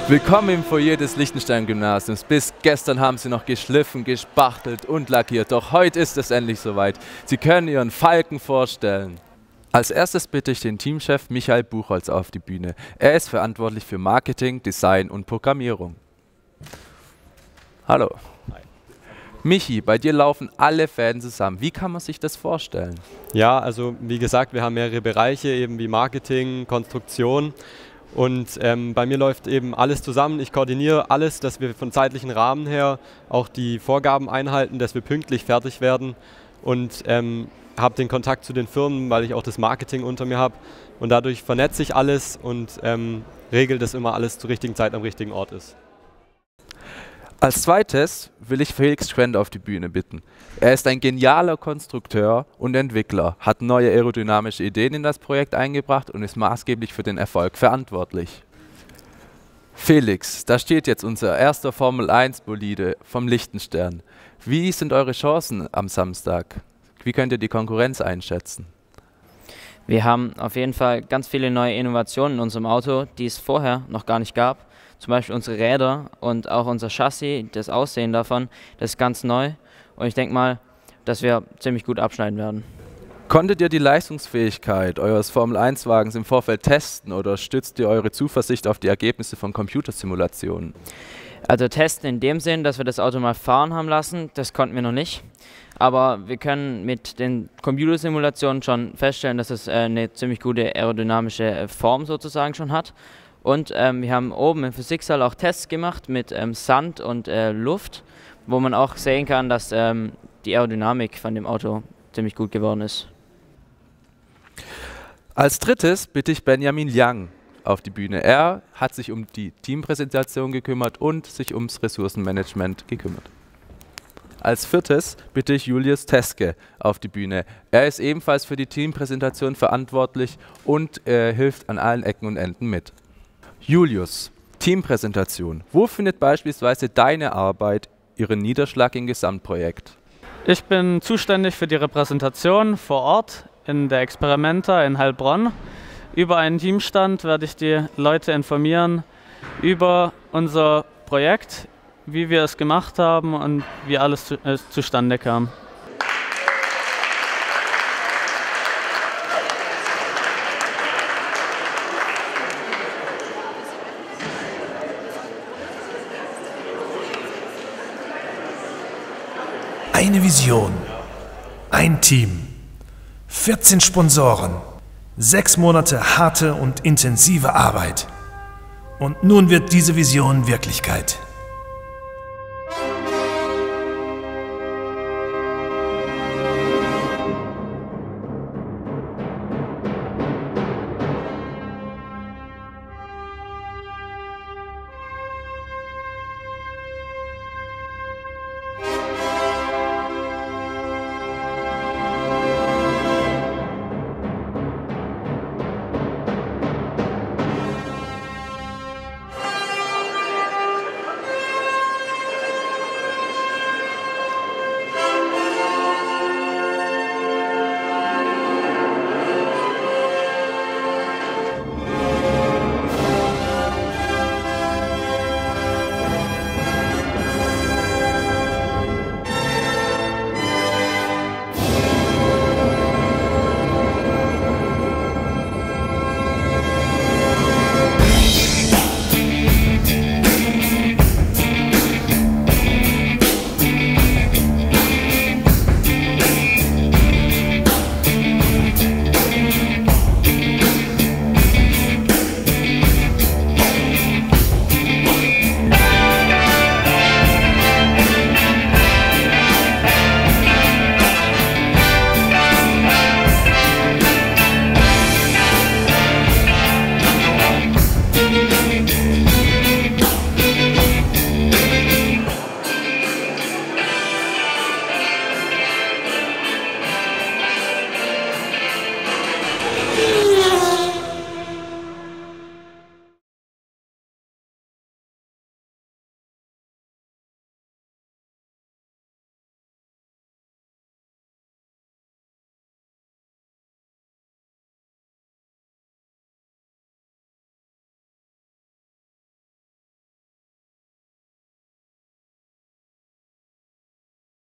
Willkommen im Foyer des Liechtenstein-Gymnasiums. Bis gestern haben Sie noch geschliffen, gespachtelt und lackiert. Doch heute ist es endlich soweit. Sie können Ihren Falken vorstellen. Als erstes bitte ich den Teamchef Michael Buchholz auf die Bühne. Er ist verantwortlich für Marketing, Design und Programmierung. Hallo. Hi. Michi, bei dir laufen alle Fäden zusammen. Wie kann man sich das vorstellen? Ja, also wie gesagt, wir haben mehrere Bereiche, eben wie Marketing, Konstruktion. Und bei mir läuft eben alles zusammen. Ich koordiniere alles, dass wir von zeitlichen Rahmen her auch die Vorgaben einhalten, dass wir pünktlich fertig werden. Und habe den Kontakt zu den Firmen, weil ich auch das Marketing unter mir habe. Und dadurch vernetze ich alles und regel, dass immer alles zur richtigen Zeit am richtigen Ort ist. Als zweites will ich Felix Schwend auf die Bühne bitten. Er ist ein genialer Konstrukteur und Entwickler, hat neue aerodynamische Ideen in das Projekt eingebracht und ist maßgeblich für den Erfolg verantwortlich. Felix, da steht jetzt unser erster Formel-1-Bolide vom Liechtenstern. Wie sind eure Chancen am Samstag? Wie könnt ihr die Konkurrenz einschätzen? Wir haben auf jeden Fall ganz viele neue Innovationen in unserem Auto, die es vorher noch gar nicht gab. Zum Beispiel unsere Räder und auch unser Chassis, das Aussehen davon, das ist ganz neu. Und ich denke mal, dass wir ziemlich gut abschneiden werden. Konntet ihr die Leistungsfähigkeit eures Formel-1-Wagens im Vorfeld testen oder stützt ihr eure Zuversicht auf die Ergebnisse von Computersimulationen? Also testen in dem Sinn, dass wir das Auto mal fahren haben lassen, das konnten wir noch nicht. Aber wir können mit den Computersimulationen schon feststellen, dass es eine ziemlich gute aerodynamische Form sozusagen schon hat. Und wir haben oben im Physiksaal auch Tests gemacht mit Sand und Luft, wo man auch sehen kann, dass die Aerodynamik von dem Auto ziemlich gut geworden ist. Als drittes bitte ich Benjamin Young auf die Bühne. Er hat sich um die Teampräsentation gekümmert und sich ums Ressourcenmanagement gekümmert. Als viertes bitte ich Julius Teske auf die Bühne. Er ist ebenfalls für die Teampräsentation verantwortlich und hilft an allen Ecken und Enden mit. Julius, Teampräsentation. Wo findet beispielsweise deine Arbeit ihren Niederschlag im Gesamtprojekt? Ich bin zuständig für die Repräsentation vor Ort in der Experimenta in Heilbronn. Über einen Teamstand werde ich die Leute informieren über unser Projekt, wie wir es gemacht haben und wie alles zustande kam. Eine Vision, ein Team, 14 Sponsoren, 6 Monate harte und intensive Arbeit. Und nun wird diese Vision Wirklichkeit.